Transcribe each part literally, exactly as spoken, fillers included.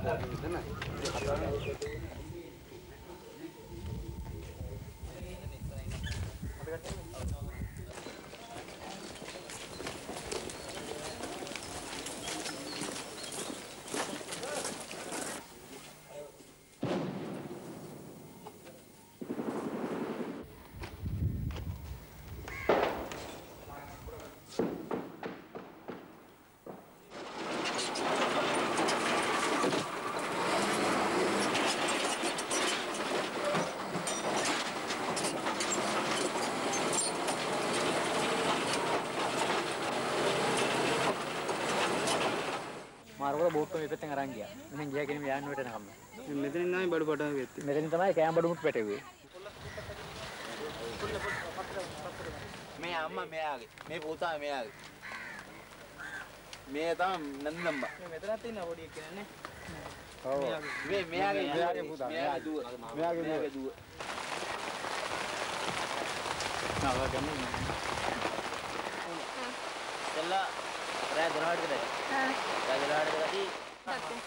මාර්ගවල boat එක පැත්තෙන් අරන් ගියා. මෙතෙන් ගියා කියන්නේ යන්න වෙට නකම්. මෙතනින් තමයි බඩු පටව වෙත්තේ. මෙතනින් තමයි කෑම බඩුමුත් පැටවුවේ. මේ අම්මා මෙයාගේ. මේ පුතා මෙයාගේ. මේ තමයි නන්දම්බා. මේ මෙතනත් ඉන්න පොඩි එක්කෙනා නේ. ඔව්. මේ මෙයාගේ මෙයාගේ පුතා. මෙයාගේ දුව. මෙයාගේ දුව. නාවා ගන්න. දෙල්ලා රෑ දොරහට කදයි. හා. රෑ දොරහට කදයි. හත්.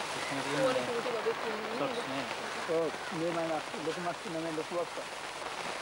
ඔව් මේ මම ලොකු මස් නෙමෙයි ලොකු අක්කා.